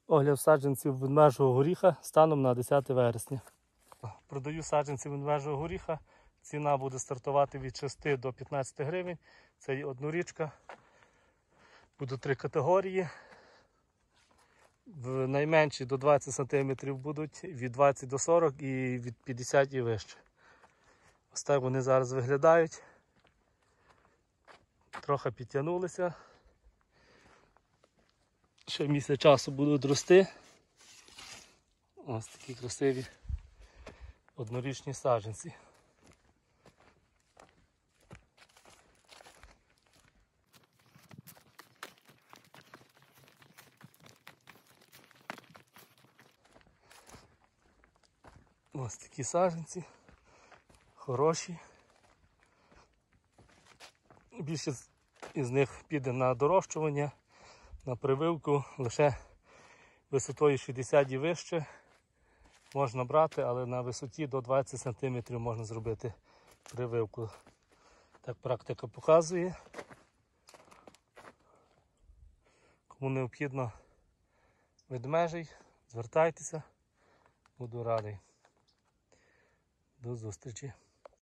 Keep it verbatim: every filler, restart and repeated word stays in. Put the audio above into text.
Огляд саджанців ведмежого горіха станом на десяте вересня. Продаю саджанці ведмежого горіха. Ціна буде стартувати від шести до п'ятнадцяти гривень. Це є однорічка. Будуть три категорії. В найменші до двадцяти сантиметрів будуть, від двадцяти до сорока і від п'ятдесяти і вище. Ось так вони зараз виглядають. Трохи підтягнулися. Ще місяць часу будуть рости. Ось такі красиві однорічні саджанці. Ось такі саджанці, хороші. Більшість із них піде на дорощування, на прививку, лише висотою шістдесят і вище можна брати, але на висоті до двадцяти сантиметрів можна зробити прививку. Так практика показує. Кому необхідно ведмежий, звертайтеся, буду радий. До зустрічі.